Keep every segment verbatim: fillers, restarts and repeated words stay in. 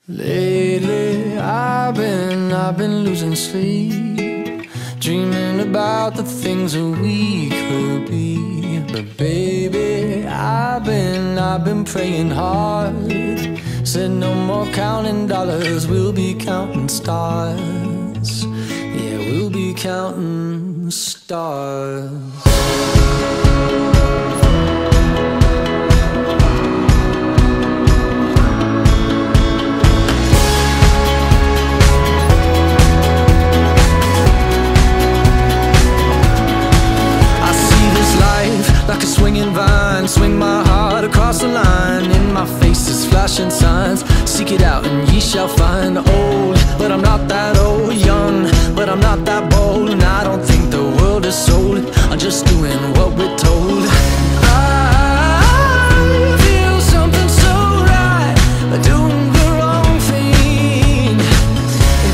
Lately I've been, I've been losing sleep, dreaming about the things that we could be. But baby, I've been, I've been praying hard. Said no more counting dollars, we'll be counting stars. Yeah, we'll be counting stars. Like a swinging vine, swing my heart across the line. In my face is flashing signs, seek it out and ye shall find. Old, but I'm not that old. Young, but I'm not that bold. And I don't think the world is sold, I'm just doing what we're told. I feel something so right, doing the wrong thing. And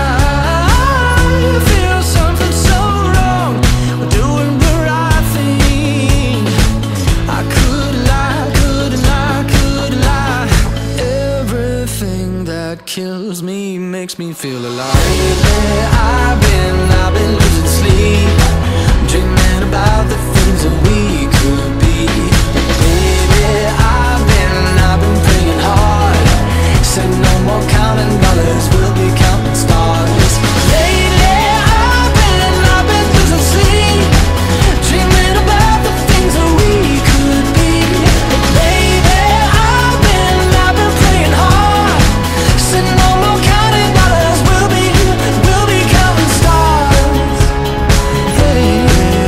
I feel something so wrong, doing the right thing. I could lie, could lie, could lie. Everything that kills me makes me feel alive. Lately I've been, I've been losing sleep, dreaming about the things that we could be. Baby, I've been, I've been praying hard. Said no more counting dollars, we'll be counting stars. Lately I've been, I've been losing sleep, dreaming about the things that we could be. Baby, I've been, I've been praying hard. Said no more counting dollars, we'll be, we'll be counting stars. Hey.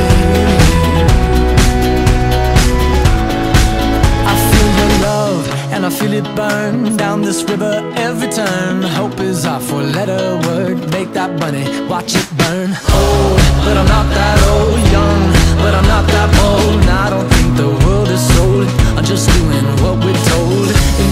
I feel your love and I feel it burn down this river every turn. Hope is our four-letter word, make that money, watch it burn. Old, but I'm not that old. Young, but I'm not that bold. And I don't think the world is sold, I'm just doing what we're told. And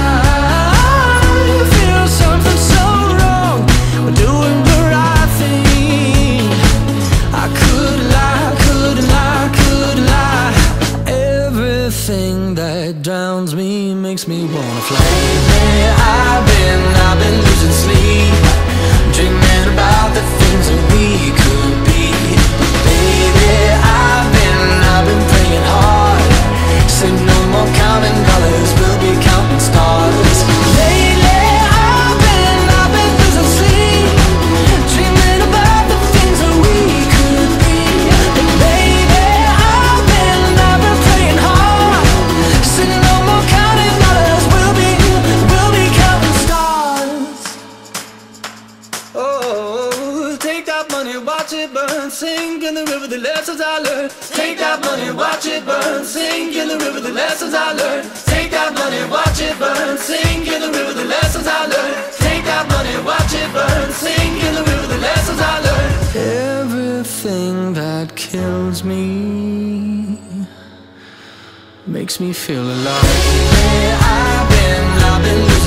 I feel something so wrong, we're doing the right thing. I could lie, could lie, could lie. Everything that drowns me makes me wanna fly. Lately I've been, I've been losing sleep, dreaming about the things that we could be. Baby, I've been, I've been praying hard. Said no more counting dollars, we'll be counting stars. Lately I've been, I've been losing sleep, dreaming about the things that we could be. Baby, I've been, I've been praying hard. Said no more counting dollars, we'll be, we'll be counting stars. Oh, take that money, watch it burn, sink in the river, the lessons I learned. Take that money, watch it burn, sink in the river, the lessons I learned. Take that money, watch it burn, sink in the river, the lessons I learned. Take that money, watch it burn, sink in the river, the lessons I learned. Everything that kills me makes me feel alive. I've been, I've been losing